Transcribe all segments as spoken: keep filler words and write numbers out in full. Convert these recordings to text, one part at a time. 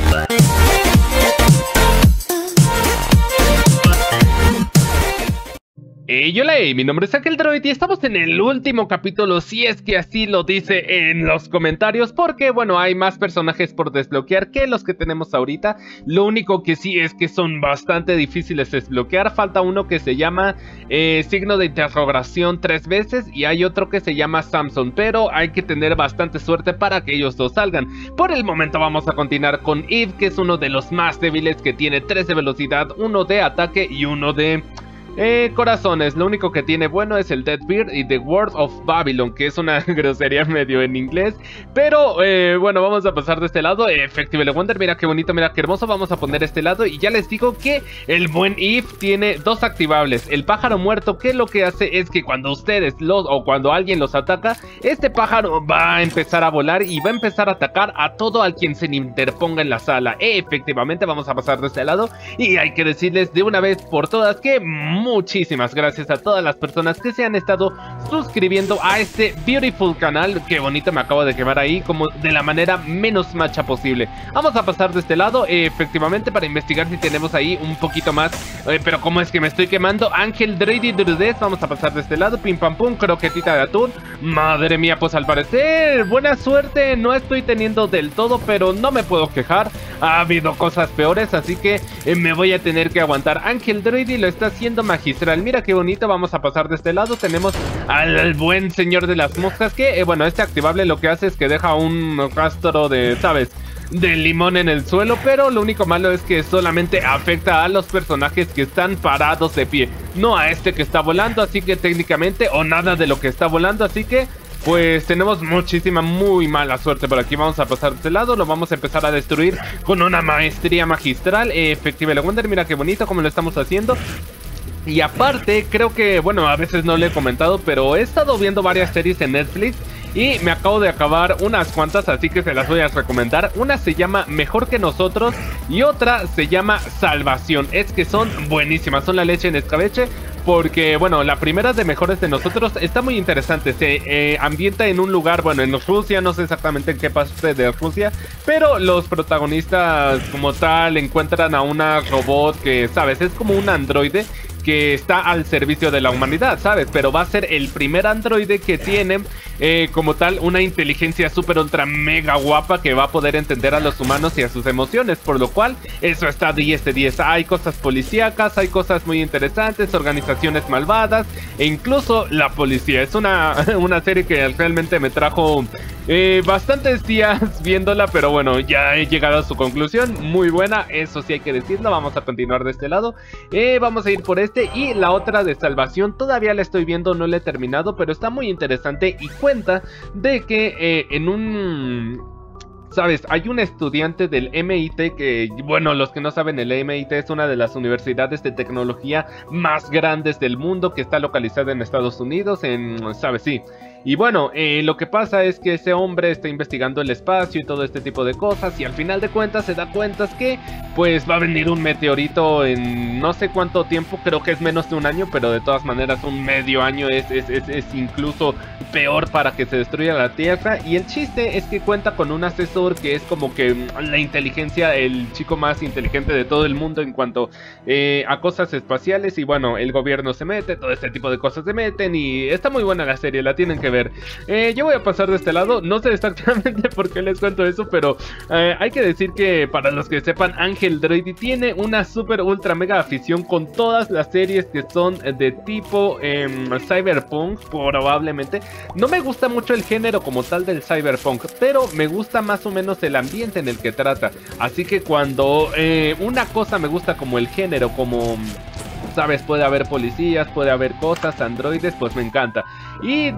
Hey, hola, mi nombre es Ángel Droid y estamos en el último capítulo, si es que así lo dice en los comentarios, porque bueno, hay más personajes por desbloquear que los que tenemos ahorita. Lo único que sí es que son bastante difíciles de desbloquear. Falta uno que se llama eh, signo de interrogación tres veces y hay otro que se llama Samson, pero hay que tener bastante suerte para que ellos dos salgan. Por el momento vamos a continuar con Eve, que es uno de los más débiles, que tiene tres de velocidad, uno de ataque y uno de... Eh, corazones. Lo único que tiene bueno es el Deadbeard y The Word of Babylon, que es una grosería medio en inglés. Pero eh, bueno, vamos a pasar de este lado. Effective Wonder, mira qué bonito, mira qué hermoso. Vamos a poner este lado y ya les digo que el buen Eve tiene dos activables. El pájaro muerto, que lo que hace es que cuando ustedes los o cuando alguien los ataca, este pájaro va a empezar a volar y va a empezar a atacar a todo al quien se le interponga en la sala. Efectivamente, vamos a pasar de este lado y hay que decirles de una vez por todas que muchísimas gracias a todas las personas que se han estado suscribiendo a este beautiful canal. Qué bonito, me acabo de quemar ahí, como de la manera menos macha posible. Vamos a pasar de este lado, eh, efectivamente, para investigar si tenemos ahí un poquito más. Eh, pero como es que me estoy quemando, Ángel Droid y Drudes, vamos a pasar de este lado. Pim pam pum, croquetita de atún. Madre mía, pues al parecer, buena suerte no estoy teniendo del todo, pero no me puedo quejar. Ha habido cosas peores, así que eh, me voy a tener que aguantar. Ángel Droid y lo está haciendo magistral. Mira qué bonito, vamos a pasar de este lado. Tenemos al, al buen señor de las moscas que, eh, bueno, este activable lo que hace es que deja un rastro de, ¿sabes?, de limón en el suelo, pero lo único malo es que solamente afecta a los personajes que están parados de pie, no a este que está volando, así que técnicamente, o nada de lo que está volando, así que pues tenemos muchísima, muy mala suerte por aquí. Vamos a pasar de este lado, lo vamos a empezar a destruir con una maestría magistral. eh, Effective Wonder, mira qué bonito como lo estamos haciendo. Y aparte, creo que, bueno, a veces no le he comentado, pero he estado viendo varias series en Netflix y me acabo de acabar unas cuantas, así que se las voy a recomendar. Una se llama Mejor que Nosotros y otra se llama Salvación. Es que son buenísimas, son la leche en escabeche. Porque, bueno, la primera de Mejores de Nosotros está muy interesante. Se eh, ambienta en un lugar, bueno, en Rusia, no sé exactamente en qué parte de Rusia, pero los protagonistas como tal encuentran a una robot que, ¿sabes?, es como un androide que está al servicio de la humanidad, ¿sabes? Pero va a ser el primer androide que tiene eh, como tal una inteligencia súper ultra mega guapa que va a poder entender a los humanos y a sus emociones, por lo cual eso está diez de diez. Hay cosas policíacas, hay cosas muy interesantes, organizaciones malvadas e incluso la policía. Es una, una serie que realmente me trajo eh, bastantes días viéndola, pero bueno, ya he llegado a su conclusión. Muy buena, eso sí hay que decirlo. Vamos a continuar de este lado, eh, vamos a ir por este. Y la otra de Salvación todavía la estoy viendo, no la he terminado, pero está muy interesante y cuenta de que eh, en un... ¿sabes? Hay un estudiante del M I T que, bueno, los que no saben, el M I T es una de las universidades de tecnología más grandes del mundo, que está localizada en Estados Unidos, en, ¿sabes? Sí. Y bueno, eh, lo que pasa es que ese hombre está investigando el espacio y todo este tipo de cosas, y al final de cuentas se da cuenta que pues va a venir un meteorito en no sé cuánto tiempo, creo que es menos de un año, pero de todas maneras un medio año es, es, es, es incluso peor para que se destruya la Tierra. Y el chiste es que cuenta con un asesor que es como que la inteligencia, el chico más inteligente de todo el mundo en cuanto eh, a cosas espaciales, y bueno, el gobierno se mete, todo este tipo de cosas se meten, y está muy buena la serie, la tienen que ver. Eh, yo voy a pasar de este lado, no sé exactamente por qué les cuento eso, pero eh, hay que decir que para los que sepan, Ángel Droid tiene una super ultra mega afición con todas las series que son de tipo eh, cyberpunk, probablemente. No me gusta mucho el género como tal del cyberpunk, pero me gusta más o menos el ambiente en el que trata. Así que cuando eh, una cosa me gusta como el género, como... ¿sabes? Puede haber policías, puede haber cosas, androides, pues me encanta. Y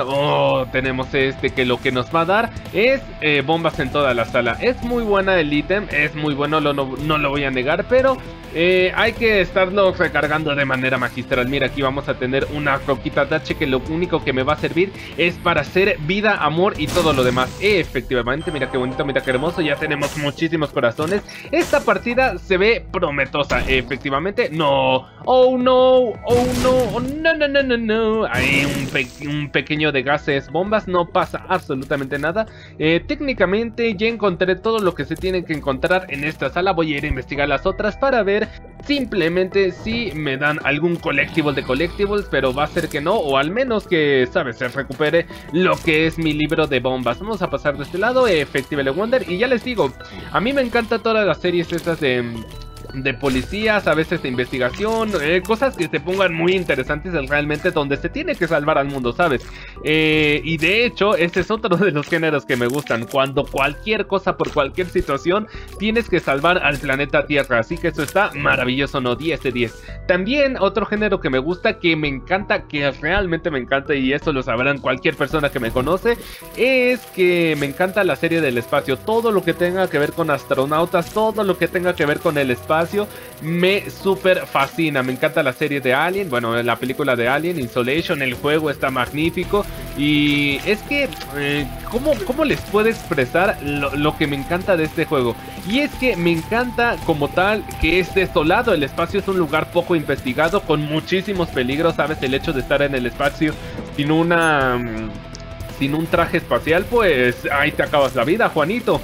oh, tenemos este que lo que nos va a dar es eh, bombas en toda la sala. Es muy buena el ítem, es muy bueno, lo, no, no lo voy a negar, pero eh, hay que estarlo recargando de manera magistral. Mira, aquí vamos a tener una roquita H que lo único que me va a servir es para hacer vida, amor y todo lo demás. Eh, efectivamente, mira qué bonito, mira qué hermoso, ya tenemos muchísimos corazones. Esta partida se ve prometosa, efectivamente. No, oh no, oh no, oh, no, no, no, no, no. Hay un, pe un pequeño de gases bombas, no pasa absolutamente nada. eh, Técnicamente ya encontré todo lo que se tiene que encontrar en esta sala. Voy a ir a investigar las otras para ver simplemente si me dan algún collectible de collectibles, pero va a ser que no, o al menos que, sabes, se recupere lo que es mi libro de bombas. Vamos a pasar de este lado, Effective Wonder, y ya les digo, a mí me encanta todas las series estas de... de policías, a veces de investigación, eh, cosas que se pongan muy interesantes realmente, donde se tiene que salvar al mundo, ¿sabes? Eh, y de hecho, este es otro de los géneros que me gustan, cuando cualquier cosa, por cualquier situación, tienes que salvar al planeta Tierra, así que eso está maravilloso, ¿no? diez de diez. También otro género que me gusta, que me encanta, que realmente me encanta, y eso lo sabrán cualquier persona que me conoce, es que me encanta la serie del espacio, todo lo que tenga que ver con astronautas, todo lo que tenga que ver con el espacio, me súper fascina. Me encanta la serie de Alien, bueno, la película de Alien, Isolation, el juego está magnífico. Y es que, eh, ¿cómo, ¿cómo les puedo expresar lo, lo que me encanta de este juego? Y es que me encanta como tal que es desolado, el espacio es un lugar poco investigado, con muchísimos peligros, ¿sabes? El hecho de estar en el espacio sin una... sin un traje espacial, pues ahí te acabas la vida, Juanito.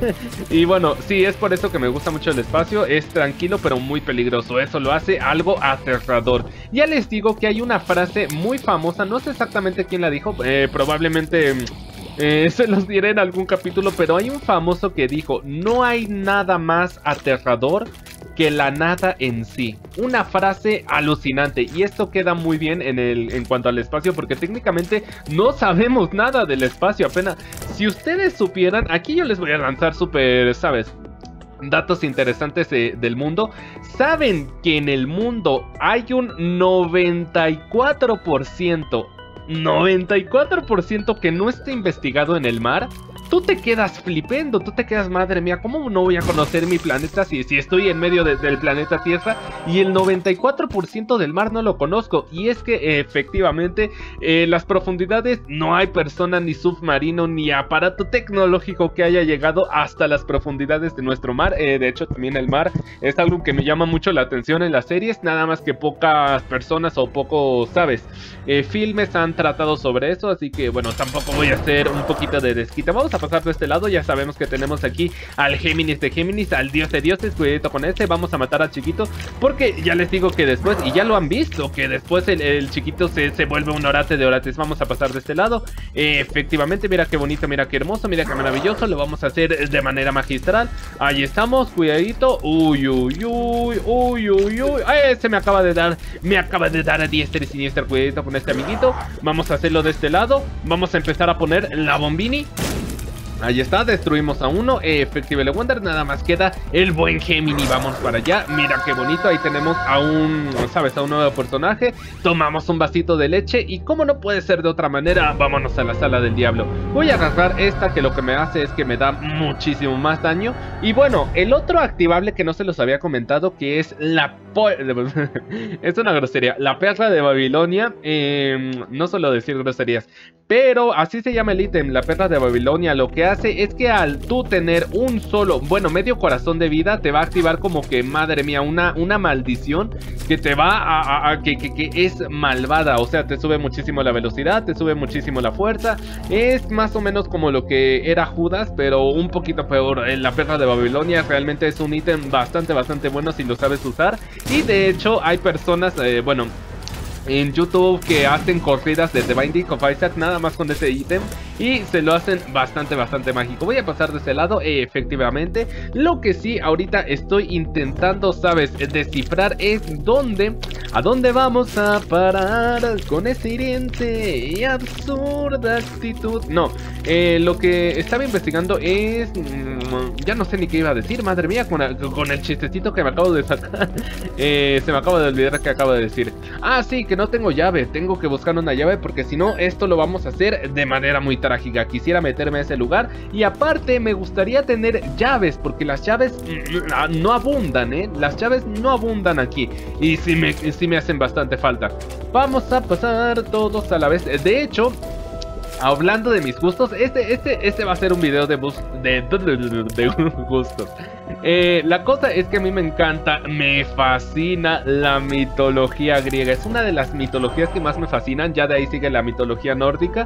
Y bueno, sí, es por eso que me gusta mucho el espacio. Es tranquilo pero muy peligroso, eso lo hace algo aterrador. Ya les digo que hay una frase muy famosa, no sé exactamente quién la dijo, eh, probablemente... Eh, se los diré en algún capítulo, pero hay un famoso que dijo: no hay nada más aterrador que la nada en sí. Una frase alucinante, y esto queda muy bien en, el, en cuanto al espacio, porque técnicamente no sabemos nada del espacio apenas. Si ustedes supieran, aquí yo les voy a lanzar súper, ¿sabes?, datos interesantes de, del mundo. ¿Saben que en el mundo hay un noventa y cuatro por ciento noventa y cuatro por ciento que no está investigado en el mar? Tú te quedas flipendo, tú te quedas, madre mía, ¿cómo no voy a conocer mi planeta si, si estoy en medio de, del planeta Tierra? Y el noventa y cuatro por ciento del mar no lo conozco. Y es que eh, efectivamente eh, las profundidades, no hay persona, ni submarino, ni aparato tecnológico que haya llegado hasta las profundidades de nuestro mar. Eh, de hecho, también el mar es algo que me llama mucho la atención en las series, nada más que pocas personas o pocos, ¿sabes?, eh, filmes han tratado sobre eso, así que bueno, tampoco voy a hacer un poquito de desquita. Vamos a pasar de este lado, ya sabemos que tenemos aquí al Géminis de Géminis, al dios de dioses, cuidadito con este, vamos a matar al chiquito, porque ya les digo que después, y ya lo han visto, que después el, el chiquito se, se vuelve un orate de orates. Vamos a pasar de este lado, eh, efectivamente, mira qué bonito, mira qué hermoso, mira qué maravilloso, lo vamos a hacer de manera magistral, ahí estamos, cuidadito, uy, uy, uy, uy, uy, uy, ay, se me acaba de dar, me acaba de dar a diestra y siniestra, cuidadito con este amiguito, vamos a hacerlo de este lado, vamos a empezar a poner la bombini. Ahí está, destruimos a uno, eh, Effective Wonder, nada más queda el buen Gemini, vamos para allá, mira qué bonito, ahí tenemos a un, ¿sabes?, a un nuevo personaje, tomamos un vasito de leche y como no puede ser de otra manera, vámonos a la sala del diablo. Voy a agarrar esta que lo que me hace es que me da muchísimo más daño, y bueno, el otro activable que no se los había comentado, que es la... es una grosería, la perla de Babilonia, eh, no suelo decir groserías, pero así se llama el ítem, la perla de Babilonia. Lo que hace es que al tú tener un solo, bueno, medio corazón de vida, te va a activar como que, madre mía, una, una maldición que te va a, a, a que, que, que es malvada, o sea, te sube muchísimo la velocidad, te sube muchísimo la fuerza, es más o menos como lo que era Judas, pero un poquito peor. La perla de Babilonia realmente es un ítem bastante, bastante bueno si lo sabes usar, y de hecho hay personas, eh, bueno... en YouTube que hacen corridas de The Binding of Isaac nada más con ese ítem y se lo hacen bastante bastante mágico. Voy a pasar de ese lado, eh, efectivamente. Lo que sí ahorita estoy intentando, ¿sabes?, descifrar es dónde, a dónde vamos a parar con esa hiriente y absurda actitud. No, eh, lo que estaba investigando es... Mmm, ya no sé ni qué iba a decir, madre mía, con el, con el chistecito que me acabo de sacar. eh, se me acaba de olvidar que acabo de decir. Ah, sí, que no tengo llave, tengo que buscar una llave porque si no, esto lo vamos a hacer de manera muy trágica. Quisiera meterme a ese lugar. Y aparte me gustaría tener llaves, porque las llaves no abundan, ¿eh? Las llaves no abundan aquí. Y sí me, sí me hacen bastante falta. Vamos a pasar todos a la vez. De hecho, hablando de mis gustos, este, este, este va a ser un video de, bus, de, de, de, de, de gustos. Eh, la cosa es que a mí me encanta, me fascina la mitología griega. Es una de las mitologías que más me fascinan. Ya de ahí sigue la mitología nórdica.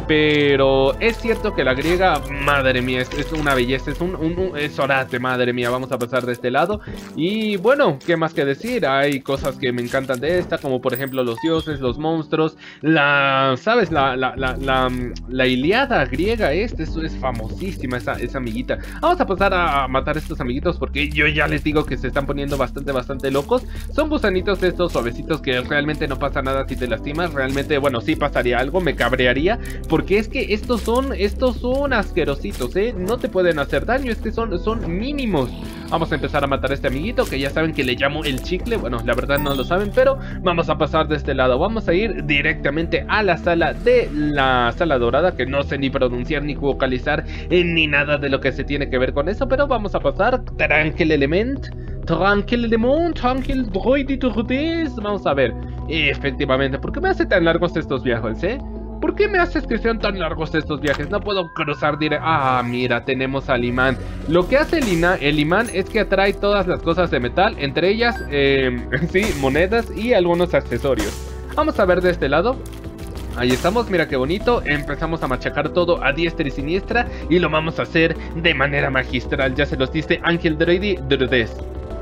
Pero es cierto que la griega, madre mía, es, es una belleza. Es un, un, un es orate, madre mía. Vamos a pasar de este lado. Y bueno, ¿qué más que decir? Hay cosas que me encantan de esta, como por ejemplo los dioses, los monstruos. La, ¿sabes? La, la, la, la, la Ilíada griega, este, eso es famosísima, esa, esa amiguita. Vamos a pasar a matar a estos amiguitos, porque yo ya les digo que se están poniendo bastante, bastante locos. Son gusanitos estos suavecitos que realmente no pasa nada si te lastimas. Realmente, bueno, sí pasaría algo, me cabrearía, porque es que estos son, estos son asquerositos, ¿eh? No te pueden hacer daño, es que son, son mínimos. Vamos a empezar a matar a este amiguito, que ya saben que le llamo el chicle. Bueno, la verdad no lo saben, pero vamos a pasar de este lado. Vamos a ir directamente a la sala de la sala dorada, que no sé ni pronunciar, ni vocalizar, eh, ni nada de lo que se tiene que ver con eso, pero vamos a pasar. Tranquil element, tranquil element, tranquil droiditurdes. Vamos a ver, efectivamente, ¿por qué me hace tan largos estos viajes, eh? ¿Por qué me haces que sean tan largos estos viajes? No puedo cruzar directo. Ah, mira, tenemos al imán. Lo que hace el, ina, el imán es que atrae todas las cosas de metal, entre ellas, eh, sí, monedas y algunos accesorios. Vamos a ver de este lado. Ahí estamos, mira qué bonito. Empezamos a machacar todo a diestra y siniestra, y lo vamos a hacer de manera magistral. Ya se los dice Ángel Droidi Drudes.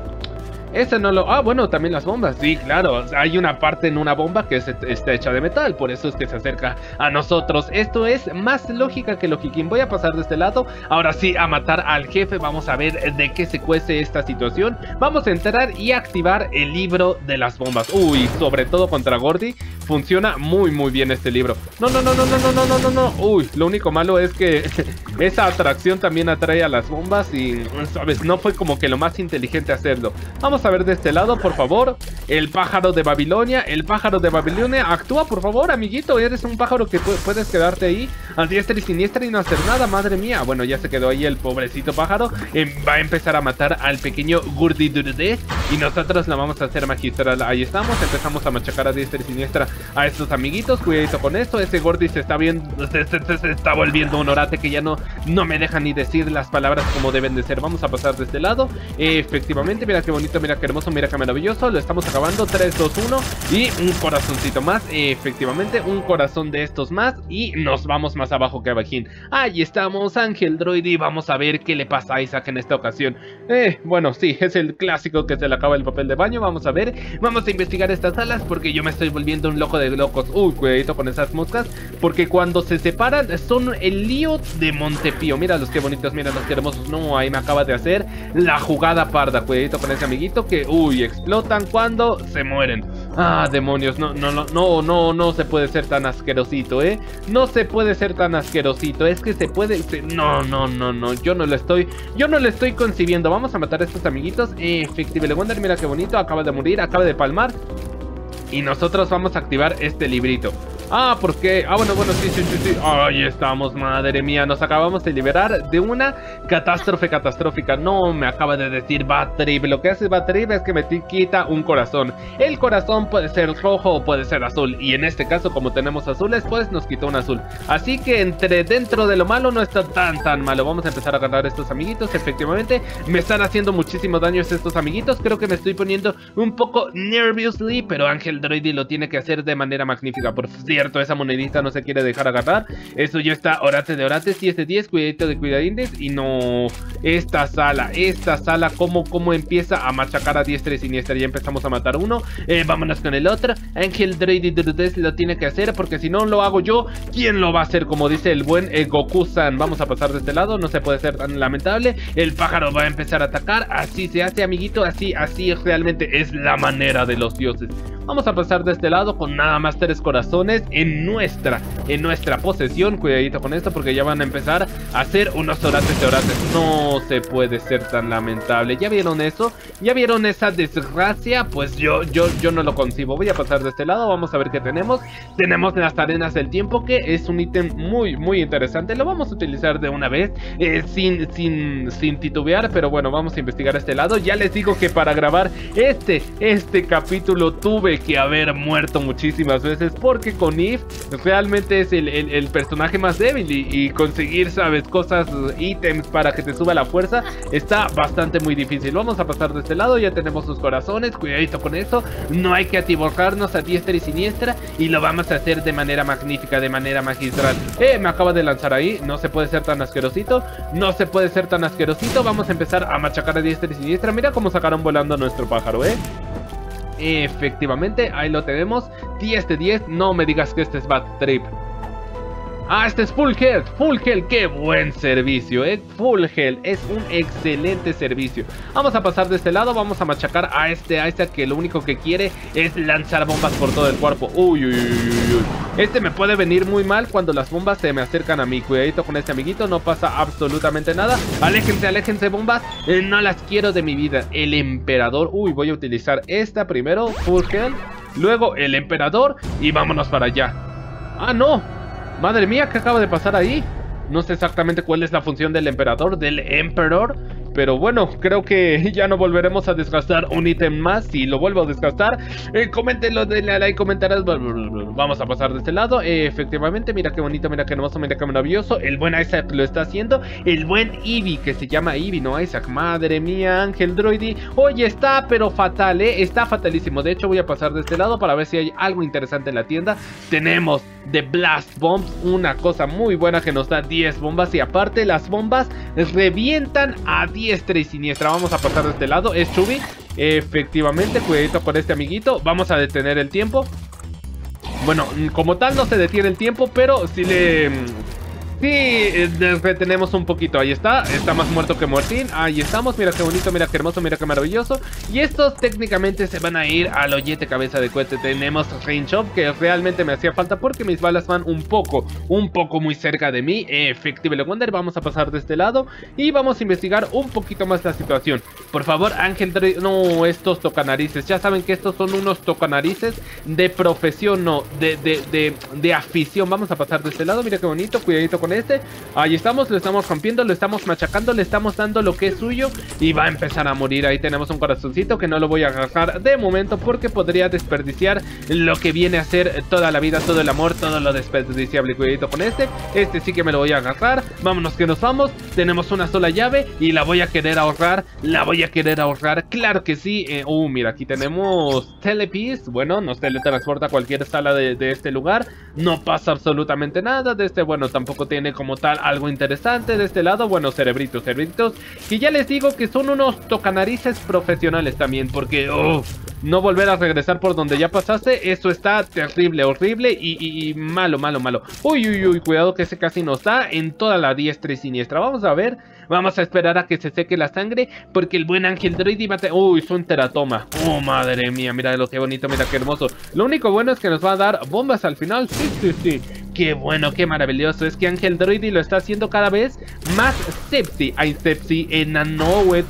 Ese no lo... Ah, bueno, también las bombas. Sí, claro, hay una parte en una bomba que es, está hecha de metal, por eso es que se acerca a nosotros. Esto es más lógica que logiquín. Voy a pasar de este lado, ahora sí, a matar al jefe. Vamos a ver de qué se cuece esta situación. Vamos a entrar y activar el libro de las bombas. Uy, sobre todo contra Gordy, funciona muy muy bien este libro. No, no, no, no, no, no, no, no, no, no. Uy, lo único malo es que esa atracción también atrae a las bombas y, sabes, no fue como que lo más inteligente hacerlo. Vamos a ver de este lado, por favor. El pájaro de Babilonia. El pájaro de Babilonia, actúa, por favor, amiguito. Eres un pájaro que pu puedes quedarte ahí a diestra y siniestra y no hacer nada, madre mía. Bueno, ya se quedó ahí el pobrecito pájaro. eh, Va a empezar a matar al pequeño Gordy Durde, y nosotros la vamos a hacer magistral. Ahí estamos, empezamos a machacar a diestra y siniestra a estos amiguitos. Cuidadito con esto. Ese Gordy se está viendo, se, se, se, se está volviendo un orate que ya no, no me deja ni decir las palabras como deben de ser. Vamos a pasar de este lado. eh, Efectivamente, mira qué bonito, mira qué hermoso, mira qué maravilloso. Lo estamos acabando. Tres, dos, uno. Y un corazoncito más. eh, Efectivamente, un corazón de estos más. Y nos vamos más abajo que abajín. Ahí estamos, Ángel Droidi. Vamos a ver qué le pasa a Isaac en esta ocasión. Eh, bueno, sí, es el clásico que se le acaba el papel de baño. Vamos a ver, vamos a investigar estas salas, porque yo me estoy volviendo un loco de locos. Uy, cuidadito con esas moscas, porque cuando se separan son el lío de Montepío. Mira los que bonitos, mira los que hermosos. No, ahí me acaba de hacer la jugada parda. Cuidadito con ese amiguito que, uy, explotan cuando se mueren. Ah, demonios, no, no, no, no, no, no se puede ser tan asquerosito, eh. No se puede ser tan asquerosito. Es que se puede, se... no, no, no, no, yo no lo estoy, yo no lo estoy concibiendo. Vamos a matar a estos amiguitos. Efectivamente, Wonder, mira qué bonito, acaba de morir, acaba de palmar. Y nosotros vamos a activar este librito. Ah, ¿por qué? Ah, bueno, bueno, sí, sí, sí, sí. Ahí estamos, madre mía. Nos acabamos de liberar de una catástrofe catastrófica. No, me acaba de decir Batrib. Lo que hace Batrib es que me quita un corazón. El corazón puede ser rojo o puede ser azul. Y en este caso, como tenemos azules, pues nos quitó un azul. Así que entre dentro de lo malo no está tan, tan malo. Vamos a empezar a agarrar a estos amiguitos. Efectivamente, me están haciendo muchísimo daño estos amiguitos. Creo que me estoy poniendo un poco nerviously, pero Ángel Droidi lo tiene que hacer de manera magnífica. Por cierto, esa monedita no se quiere dejar agarrar. Eso ya está, orate de orates, diez de diez, cuidadito de cuidadines. Y no, esta sala, esta sala, como, como empieza a machacar a diestra y siniestra. Ya empezamos a matar uno, eh, vámonos con el otro. Ángel Droidi Drudes lo tiene que hacer, porque si no lo hago yo, ¿quién lo va a hacer? Como dice el buen eh, Goku-san. Vamos a pasar de este lado, no se puede ser tan lamentable. El pájaro va a empezar a atacar, así se hace, amiguito, así, así realmente es la manera de los dioses. Vamos a pasar de este lado con nada más tres corazones en nuestra, en nuestra posesión. Cuidadito con esto porque ya van a empezar a hacer unos orates de orates. No se puede ser tan lamentable. ¿Ya vieron eso? ¿Ya vieron esa desgracia? Pues yo, yo, yo no lo concibo. Voy a pasar de este lado, vamos a ver qué tenemos. Tenemos las arenas del tiempo, que es un ítem muy, muy interesante. Lo vamos a utilizar de una vez, eh, sin, sin, sin titubear. Pero bueno, vamos a investigar este lado. Ya les digo que para grabar este, este capítulo tuve que haber muerto muchísimas veces, porque con Eve realmente es el, el, el personaje más débil y, y conseguir, sabes, cosas, ítems para que te suba la fuerza está bastante muy difícil. Vamos a pasar de este lado, ya tenemos sus corazones, cuidadito con eso, no hay que atiborrarnos a diestra y siniestra y lo vamos a hacer de manera magnífica, de manera magistral. Eh, me acaba de lanzar ahí, no se puede ser tan asquerosito, no se puede ser tan asquerosito. Vamos a empezar a machacar a diestra y siniestra. Mira cómo sacaron volando a nuestro pájaro, eh. Efectivamente, ahí lo tenemos. diez de diez, no me digas que este es Bad Trip. Ah, este es Full Health, Full Health, qué buen servicio, eh. Full Health es un excelente servicio. Vamos a pasar de este lado, vamos a machacar a este, a este que lo único que quiere es lanzar bombas por todo el cuerpo. Uy, uy, uy, uy, uy. Este me puede venir muy mal cuando las bombas se me acercan a mí. Cuidadito con este amiguito, no pasa absolutamente nada. Aléjense, aléjense bombas, eh, no las quiero de mi vida. El emperador, uy, voy a utilizar esta primero, Full Health, luego el emperador y vámonos para allá. Ah, no. Madre mía, ¿qué acaba de pasar ahí? No sé exactamente cuál es la función del emperador, del emperor. Pero bueno, creo que ya no volveremos a desgastar un ítem más. Si lo vuelvo a desgastar, eh, coméntenlo, denle a like, comentarás. Vamos a pasar de este lado, eh, efectivamente, mira qué bonito, mira qué hermoso, mira qué maravilloso. El buen Isaac lo está haciendo. El buen Eevee, que se llama Eevee, no Isaac. Madre mía, Ángel Droidy. Oye, está pero fatal, eh, está fatalísimo. De hecho, voy a pasar de este lado para ver si hay algo interesante en la tienda. Tenemos The Blast Bombs, una cosa muy buena que nos da diez bombas. Y aparte las bombas revientan a diestra y siniestra. Vamos a pasar de este lado, es Chubby. Efectivamente, cuidadito con este amiguito. Vamos a detener el tiempo. Bueno, como tal no se detiene el tiempo, pero sí le... Sí, retenemos un poquito, ahí está, está más muerto que muertín, ahí estamos, mira qué bonito, mira qué hermoso, mira qué maravilloso. Y estos técnicamente se van a ir al hoyete cabeza de cohete. Tenemos Range Up, que realmente me hacía falta porque mis balas van un poco, un poco muy cerca de mí. Efectivamente, Wonder, vamos a pasar de este lado y vamos a investigar un poquito más la situación. Por favor, Ángel Droidy, no, estos tocanarices, ya saben que estos son unos tocanarices de profesión, no, de, de, de, de afición. Vamos a pasar de este lado, mira qué bonito, cuidadito con este. Ahí estamos, lo estamos rompiendo, lo estamos machacando, le estamos dando lo que es suyo y va a empezar a morir. Ahí tenemos un corazoncito que no lo voy a agarrar de momento porque podría desperdiciar lo que viene a ser toda la vida, todo el amor, todo lo desperdiciable. Cuidadito con este, este sí que me lo voy a agarrar. Vámonos que nos vamos, tenemos una sola llave y la voy a querer ahorrar, la voy a querer ahorrar, claro que sí. eh, Uh, mira, aquí tenemos Telepiece, bueno, nos teletransporta a cualquier sala de, de este lugar. No pasa absolutamente nada de este, bueno, tampoco tiene como tal algo interesante. De este lado, bueno, cerebritos, cerebritos, que ya les digo que son unos tocanarices profesionales también, porque oh, no volver a regresar por donde ya pasaste, eso está terrible, horrible y, y, y malo, malo, malo. Uy, uy, uy, cuidado que ese casi nos da en toda la diestra y siniestra. Vamos a ver, vamos a esperar a que se seque la sangre, porque el buen Ángel Droidy va a... Uy, es un teratoma. Oh, madre mía, mira lo que bonito, mira qué hermoso. Lo único bueno es que nos va a dar bombas al final. Sí, sí, sí. Qué bueno, qué maravilloso. Es que Ángel Droidy lo está haciendo cada vez más sepsi. Ay, sepsi, enanoe.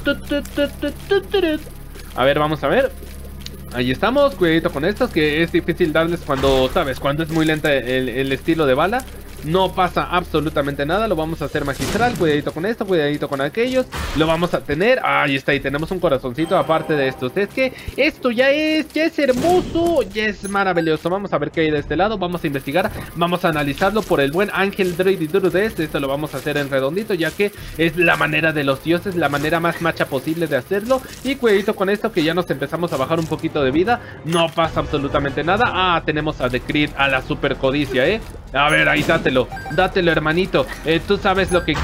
A ver, vamos a ver. Ahí estamos, cuidadito con estos, que es difícil darles cuando, ¿sabes? Cuando es muy lenta el, el estilo de bala. No pasa absolutamente nada, lo vamos a hacer magistral. Cuidadito con esto, cuidadito con aquellos. Lo vamos a tener, ahí está, y tenemos un corazoncito aparte de estos. Es que esto ya es, ya es hermoso, ya es maravilloso. Vamos a ver qué hay de este lado, vamos a investigar, vamos a analizarlo por el buen Ángel Droidy Durudes. Esto lo vamos a hacer en redondito, ya que es la manera de los dioses, la manera más macha posible de hacerlo. Y cuidadito con esto, que ya nos empezamos a bajar un poquito de vida. No pasa absolutamente nada. Ah, tenemos a The Creed, a la super codicia, eh. A ver, ahí dátelo, dátelo hermanito, eh, tú sabes lo que quieres.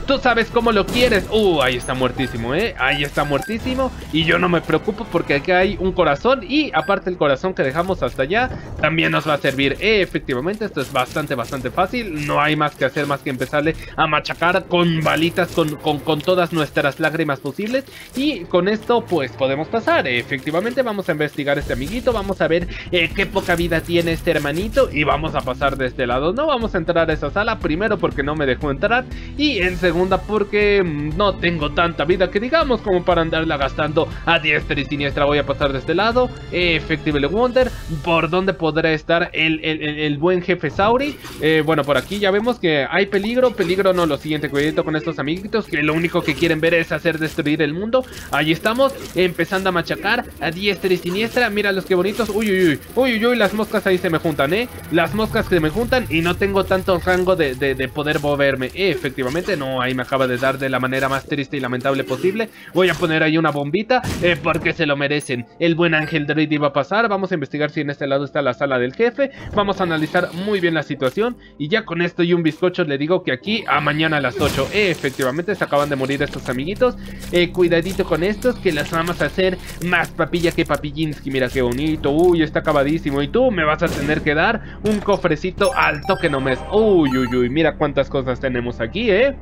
Tú sabes cómo lo quieres. Uh, ahí está muertísimo, eh. Ahí está muertísimo. Y yo no me preocupo porque aquí hay un corazón. Y aparte el corazón que dejamos hasta allá también nos va a servir. Eh, efectivamente, esto es bastante, bastante fácil. No hay más que hacer más que empezarle a machacar con balitas, con, con, con todas nuestras lágrimas posibles. Y con esto pues podemos pasar. Eh, efectivamente vamos a investigar a este amiguito. Vamos a ver eh, qué poca vida tiene este hermanito. Y vamos a pasar de este lado. No vamos a entrar a esa sala. Primero porque no me dejó entrar. Y en segunda porque no tengo tanta vida que digamos como para andarla gastando a diestra y siniestra. Voy a pasar de este lado. eh, Effective Wonder. ¿Por dónde podrá estar el, el, el, el buen jefe Sauri? Eh, bueno, por aquí ya vemos que hay peligro. Peligro no, lo siguiente, cuidadito con estos amiguitos que lo único que quieren ver es hacer destruir el mundo. Ahí estamos, empezando a machacar a diestra y siniestra. Mira los que bonitos. Uy, uy, uy, uy, uy, uy, las moscas ahí se me juntan, eh. Las moscas que me juntan y no tengo tanto rango de, de, de poder moverme. Eh, efectivamente, no, ahí me acaba de dar de la manera más triste y lamentable posible. Voy a poner ahí una bombita eh, porque se lo merecen. El buen Ángel Droid iba a pasar. Vamos a investigar si en este lado está la sala del jefe. Vamos a analizar muy bien la situación. Y ya con esto y un bizcocho le digo que aquí a mañana a las ocho. Eh, efectivamente se acaban de morir estos amiguitos. Eh, cuidadito con estos que las vamos a hacer más papilla que Papillinsky. Mira qué bonito. Uy, está acabadísimo. Y tú me vas a tener que dar un cofrecito al toque nomás. Uy, uy, uy. Mira cuántas cosas tenemos aquí, eh.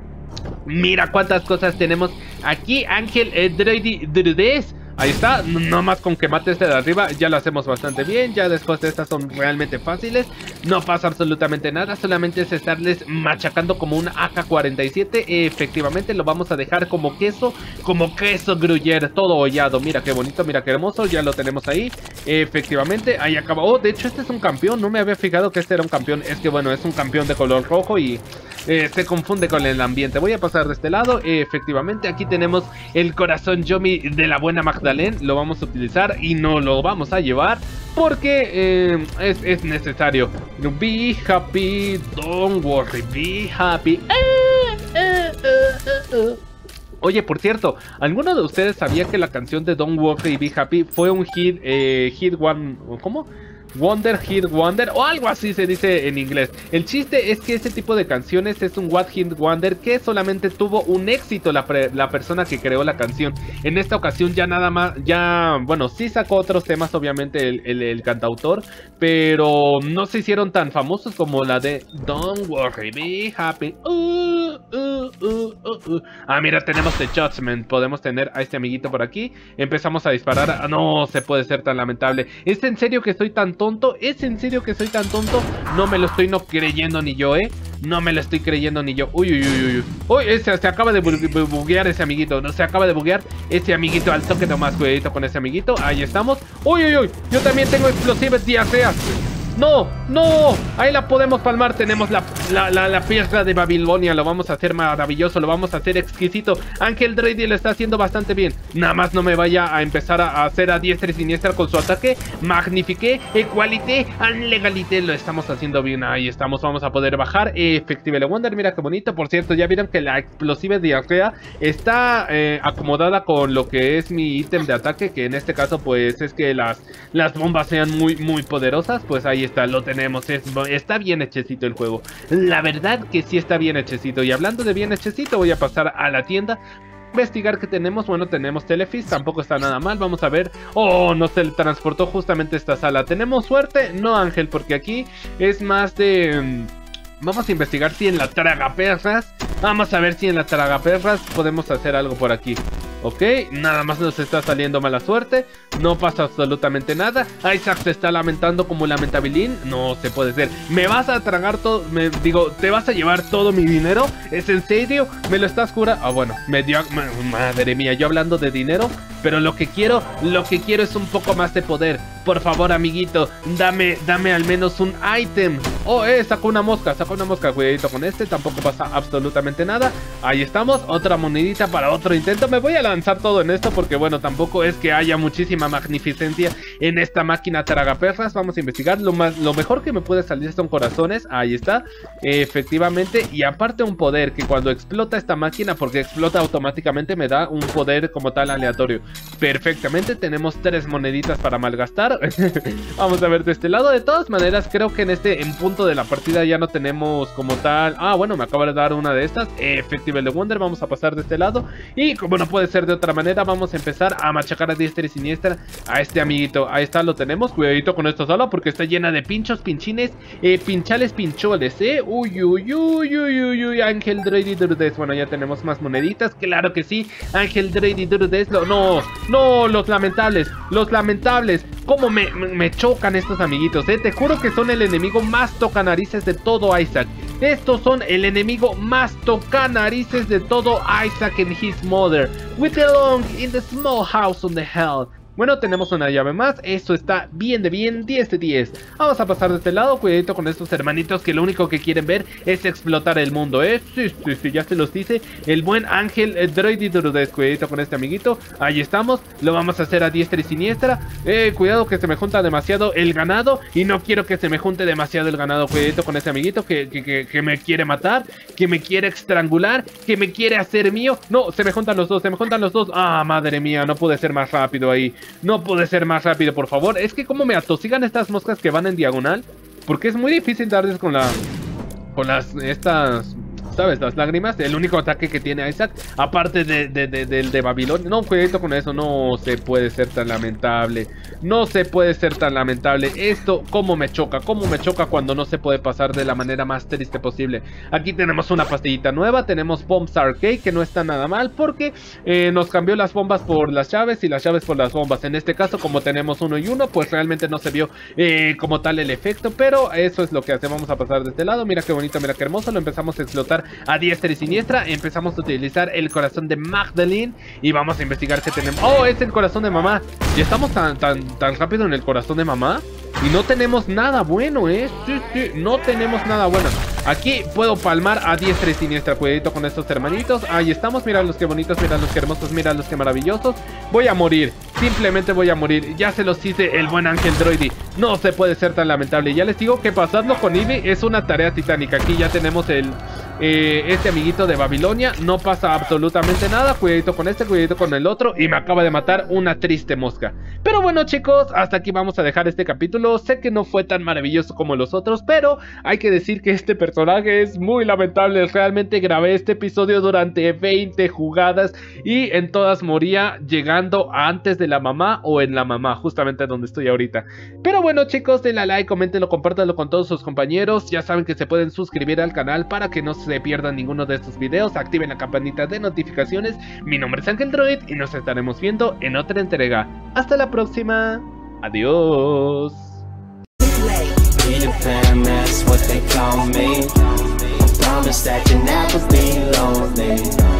Mira cuántas cosas tenemos aquí, Ángel eh, Droid Drudes. Ahí está, no más con que mate este de arriba ya lo hacemos bastante bien. Ya después de estas son realmente fáciles. No pasa absolutamente nada, solamente es estarles machacando como un A K cuarenta y siete. Efectivamente lo vamos a dejar como queso, como queso gruyere, todo hollado. Mira qué bonito, mira qué hermoso, ya lo tenemos ahí. Efectivamente, ahí acaba. Oh, de hecho este es un campeón, no me había fijado que este era un campeón. Es que bueno, es un campeón de color rojo y eh, se confunde con el ambiente. Voy a pasar de este lado. Efectivamente, aquí tenemos el corazón Yomi de la buena Magdalena. Lo vamos a utilizar y no lo vamos a llevar porque eh, es, es necesario. Be happy, don't worry, be happy. Oye, por cierto, ¿alguno de ustedes sabía que la canción de Don't Worry, Be Happy fue un hit, eh, hit one, ¿cómo? Wonder Hit Wonder o algo así se dice en inglés. El chiste es que ese tipo de canciones es un What Hit Wonder que solamente tuvo un éxito la, la persona que creó la canción. En esta ocasión ya nada más, ya, bueno, sí sacó otros temas obviamente el, el, el cantautor, pero no se hicieron tan famosos como la de Don't Worry, Be Happy. Uh, uh, uh, uh, uh. Ah, mira, tenemos The Judgment. Podemos tener a este amiguito por aquí. Empezamos a disparar. Ah, no se puede ser tan lamentable. ¿Es en serio que estoy tan tonto? ¿Es en serio que soy tan tonto? No me lo estoy no creyendo ni yo, ¿eh? No me lo estoy creyendo ni yo. Uy, uy, uy, uy. Uy, ese, se acaba de bu bu buguear ese amiguito. No, se acaba de buguear ese amiguito. Al toque nomás, cuidadito con ese amiguito. Ahí estamos. Uy, uy, uy. Yo también tengo explosivas diarreas. No, no, ahí la podemos palmar. Tenemos la, la, la, la piedra de Babilonia. Lo vamos a hacer maravilloso, lo vamos a hacer exquisito. Ángel Droid lo está haciendo bastante bien. Nada más no me vaya a empezar a hacer a diestra y siniestra con su ataque. Magnifique, equalité, legalité. Lo estamos haciendo bien, ahí estamos. Vamos a poder bajar. Effective Wonder, mira qué bonito. Por cierto, ya vieron que la explosiva diarrea está eh, acomodada con lo que es mi ítem de ataque, que en este caso pues es que las, las bombas sean muy, muy poderosas. Pues ahí está, lo tenemos, es, está bien hechecito el juego. La verdad que sí está bien hechecito. Y hablando de bien hechecito, voy a pasar a la tienda, investigar qué tenemos. Bueno, tenemos Telefis, tampoco está nada mal. Vamos a ver. Oh, nos teletransportó justamente a esta sala. ¿Tenemos suerte? No, Ángel, porque aquí es más de... Vamos a investigar si en la tragaperras. Vamos a ver si en la tragaperras podemos hacer algo por aquí. Ok, nada más nos está saliendo mala suerte. No pasa absolutamente nada. Isaac se está lamentando como lamentabilin. No se puede ser. ¿Me vas a tragar todo? Me digo, ¿te vas a llevar todo mi dinero? ¿Es en serio? ¿Me lo estás jurando? Ah, bueno, me dio... Madre mía, yo hablando de dinero. Pero lo que quiero, lo que quiero es un poco más de poder. Por favor, amiguito, dame, dame al menos un ítem. Oh, eh, sacó una mosca, sacó una mosca. Cuidadito con este, tampoco pasa absolutamente nada. Ahí estamos, otra monedita para otro intento. Me voy a lanzar todo en esto porque, bueno, tampoco es que haya muchísima magnificencia en esta máquina tragaperras. Vamos a investigar. Lo, más, lo mejor que me puede salir son corazones. Ahí está, eh, efectivamente. Y aparte un poder que cuando explota esta máquina, porque explota automáticamente, me da un poder como tal aleatorio. Perfectamente, tenemos tres moneditas para malgastar. pasar. Vamos a ver de este lado. De todas maneras, creo que en este en punto de la partida ya no tenemos como tal... Ah, bueno, me acaba de dar una de estas. Effective de Wonder, vamos a pasar de este lado. Y como no puede ser de otra manera, vamos a empezar a machacar a diestra y siniestra a este amiguito. Ahí está, lo tenemos. Cuidadito con esta sala porque está llena de pinchos, pinchines, eh, pinchales, pincholes, eh. Uy, uy, uy, uy, uy, uy. Ángel Droidy Drudes. Bueno, ya tenemos más moneditas. Claro que sí. Ángel Droidy Drudes. No, no, los lamentables. Los lamentables. Cómo me, me, me chocan estos amiguitos, eh. Te juro que son el enemigo más tocanarices de todo Isaac. Estos son el enemigo más tocanarices de todo Isaac and his mother. We belong in the small house on the hill. Bueno, tenemos una llave más, eso está bien de bien, diez de diez. Vamos a pasar de este lado, cuidadito con estos hermanitos que lo único que quieren ver es explotar el mundo, ¿eh? Sí, sí, sí, ya se los dice el buen Ángel eh, Droidy Drudes. Cuidadito con este amiguito, ahí estamos, lo vamos a hacer a diestra y siniestra. Eh, cuidado que se me junta demasiado el ganado y no quiero que se me junte demasiado el ganado. Cuidadito con este amiguito que, que, que, que me quiere matar, que me quiere estrangular, que me quiere hacer mío. No, se me juntan los dos, se me juntan los dos. Ah, madre mía, no pude ser más rápido ahí. No puede ser más rápido, por favor. Es que como me atosigan estas moscas que van en diagonal. Porque es muy difícil darles con la... Con las... Estas... ¿Sabes? Las lágrimas. El único ataque que tiene Isaac. Aparte de, de, de, del de Babilonia. No, cuidadito con eso. No se puede ser tan lamentable. No se puede ser tan lamentable. Esto, cómo me choca. Cómo me choca cuando no se puede pasar de la manera más triste posible. Aquí tenemos una pastillita nueva. Tenemos Bombs Arcade, que no está nada mal. Porque eh, nos cambió las bombas por las llaves y las llaves por las bombas. En este caso, como tenemos uno y uno, pues realmente no se vio eh, como tal el efecto. Pero eso es lo que hacemos. Vamos a pasar de este lado. Mira qué bonito, mira qué hermoso. Lo empezamos a explotar a diestra y siniestra. Empezamos a utilizar el corazón de Magdalene y vamos a investigar qué tenemos. Oh, es el corazón de mamá. Ya estamos tan, tan, tan rápido en el corazón de mamá y no tenemos nada bueno, eh. Sí, sí, no tenemos nada bueno. Aquí puedo palmar a diestra y siniestra. Cuidadito con estos hermanitos. Ahí estamos, mira los que bonitos, mira los que hermosos, mira los que maravillosos. Voy a morir, simplemente voy a morir. Ya se los hice el buen Ángel Droidy. No se puede ser tan lamentable. Ya les digo que pasarlo con Ivy es una tarea titánica. Aquí ya tenemos el... Eh, este amiguito de Babilonia. No pasa absolutamente nada. Cuidadito con este, cuidadito con el otro. Y me acaba de matar una triste mosca. Pero bueno, chicos, hasta aquí vamos a dejar este capítulo. Sé que no fue tan maravilloso como los otros, pero hay que decir que este personaje es muy lamentable. Realmente grabé este episodio durante veinte jugadas y en todas moría llegando antes de la mamá o en la mamá, justamente donde estoy ahorita. Pero bueno, chicos, denle a like, coméntenlo, compártanlo con todos sus compañeros. Ya saben que se pueden suscribir al canal para que no se se pierdan ninguno de estos videos. Activen la campanita de notificaciones. Mi nombre es Ángel Droid y nos estaremos viendo en otra entrega. Hasta la próxima. Adiós. Promise that you never be lonely.